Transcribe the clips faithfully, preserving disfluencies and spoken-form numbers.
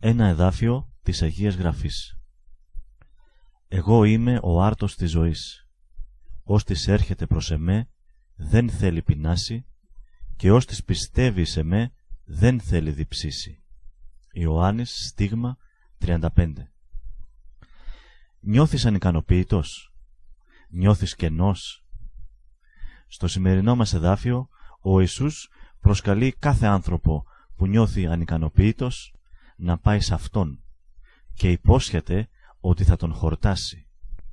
Ένα εδάφιο της Αγίας Γραφής. Εγώ είμαι ο άρτος της ζωής. Ώστις έρχεται προς εμέ δεν θέλει πεινάσει, και ώστις πιστεύει σε μέ δεν θέλει διψήσει. Ιωάννης στίγμα τριάντα πέντε. Νιώθεις ανικανοποίητος? Νιώθεις κενός? Στο σημερινό μας εδάφιο ο Ιησούς προσκαλεί κάθε άνθρωπο που νιώθει ανικανοποίητος να πάει σε Αυτόν και υπόσχεται ότι θα τον χορτάσει.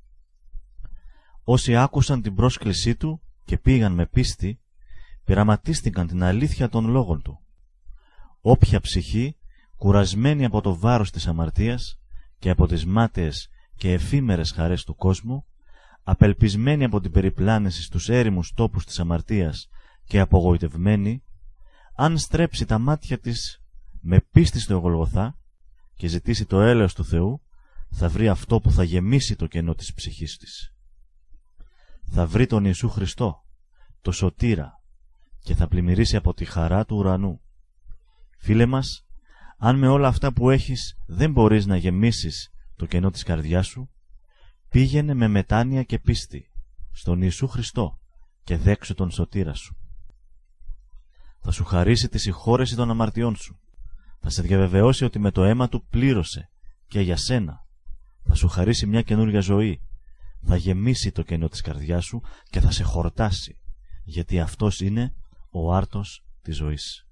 Όσοι άκουσαν την πρόσκλησή Του και πήγαν με πίστη, πειραματίστηκαν την αλήθεια των λόγων Του. Όποια ψυχή, κουρασμένη από το βάρος της αμαρτίας και από τις μάταιες και εφήμερες χαρές του κόσμου, απελπισμένη από την περιπλάνηση στους έρημους τόπους της αμαρτίας και απογοητευμένη, αν στρέψει τα μάτια της με πίστη στο Γολγοθά και ζητήσει το έλεος του Θεού, θα βρει αυτό που θα γεμίσει το κενό της ψυχής της. Θα βρει τον Ιησού Χριστό, το σωτήρα, και θα πλημμυρίσει από τη χαρά του ουρανού. Φίλε μας, αν με όλα αυτά που έχεις δεν μπορείς να γεμίσεις το κενό της καρδιάς σου, πήγαινε με μετάνοια και πίστη στον Ιησού Χριστό και δέξου τον σωτήρα σου. Θα σου χαρίσει τη συγχώρεση των αμαρτιών σου. Θα σε διαβεβαιώσει ότι με το αίμα του πλήρωσε και για σένα. Θα σου χαρίσει μια καινούργια ζωή. Θα γεμίσει το κενό της καρδιάς σου και θα σε χορτάσει, γιατί αυτός είναι ο άρτος της ζωής.